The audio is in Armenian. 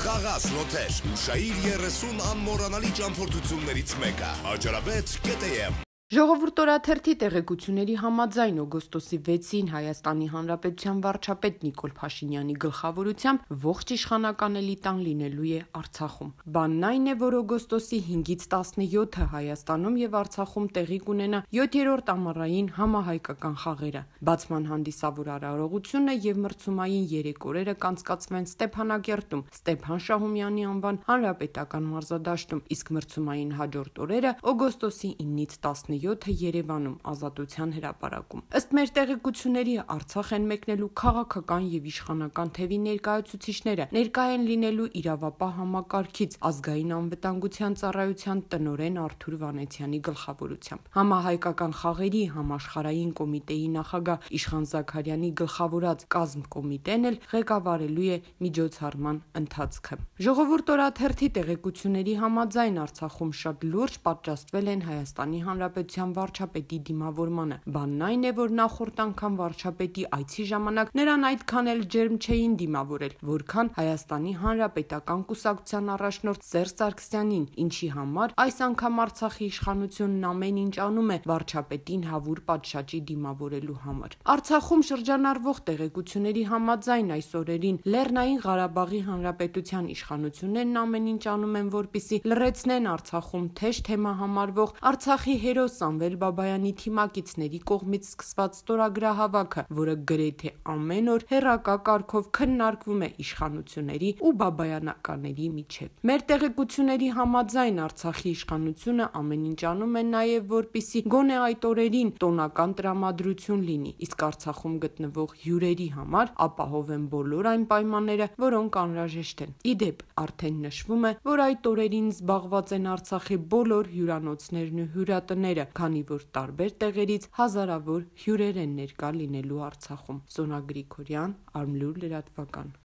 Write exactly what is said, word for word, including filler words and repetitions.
Խաղաս լոթեր ու շահիր երեսուն անմոռանալի ճամփորդություններից մեկը։ Աջարաբետ կետեյեմ։ Ժողովուրդ օրաթերթի տեղեկությունների համաձայն օգոստոսի վեցին Հայաստանի Հանրապետության վարչապետ Նիկոլ Փաշինյանի գլխավորությամբ ողջ իշխանական էլիտան լինելու է Արցախում։ Բանն այն է, որ օգոստոսի հինգից տասնյոթը Հայաստանում եւ Արցախում տեղի կունենա յոթերորդ ամառային համահայկական խաղերը։ Բացման հանդիսավոր արարողությունը եւ մրցումային երեք օրերը կանցկացվեն Ստեփանակերտում, Ստեփան Շահումյանի անվան հանրապետական մարզադաշտում, իսկ մրցումային հաջորդ օրերը օգոստոսի իննից տասնյոթը Երևանում Ազատության հրապարակում։ Ըստ մեր տեղեկությունների Արցախ են մեկնելու քաղաքական եւ իշխանական թևի ներկայացուցիչները, ներկա են լինելու իրավապահ համակարգից ազգային անվտանգության ծառայության տնօրեն Արթուր Վանեցյանի գլխավորությամբ։ Համահայկական խաղերի համաշխարհային կոմիտեի նախագահ Իշխան Զաքարյանի գլխավորած կազմկոմիտեն էլ ղեկավարելու է միջոցառման ընթացքը։ Ժողովուրդ օրաթերթի տեղեկությունների համաձայն Արցախում շատ լուրջ պատժաստվել են Հայաստանի Հանրապետության վարչապետի դիմավորմանը։ Բանն այն է, որ նախորդ անգամ վարչապետի այցի ժամանակ նրան այդքան էլ ջերմ չէին դիմավորել, որքան Հայաստանի Հանրապետական կուսակցության առաջնորդ Սերժ Սարգսյանին, ինչի համար այս անգամ Արցախի իշխանությունն ամեն ինչ անում է վարչապետին հավուր պատշաճի դիմավորելու համար։ Արցախում շրջանառվող տեղեկությունների համաձայն այս օրերին Լեռնային Ղարաբաղի Հանրապետության իշխանություններն ամեն ինչ անում են, որպեսզի լռեցնեն Արցախում թեժ թեմա համարվող Արցախի հերոս Սամվել Բաբայանի թիմակիցների կողմից սկսված ստորագրահավաքը, որը գրեթե ամեն օր հեռակա կարգով քննարկվում է իշխանությունների ու բաբայանականների միջև։ Մեր տեղեկությունների համաձայն Արցախի իշխանությունը ամեն ինչ անում է նաև, որպեսզի գոնե այդ օրերին տոնական տրամադրություն լինի, իսկ Արցախում գտնվող հյուրերի համար ապահովեն բոլոր այն պայմանները, որոնք անհրաժեշտ են։ Ի դեպ, արդեն նշվում է, որ այդ օրերին զբաղված են Արցախի բոլոր հյուրանոցներն ու հյուրատները, քանի որ տարբեր տեղերից հազարավոր հյուրեր են ներկա լինելու Արցախում։ Սոնա Գրիգորյան, Արմլուր լրատվական։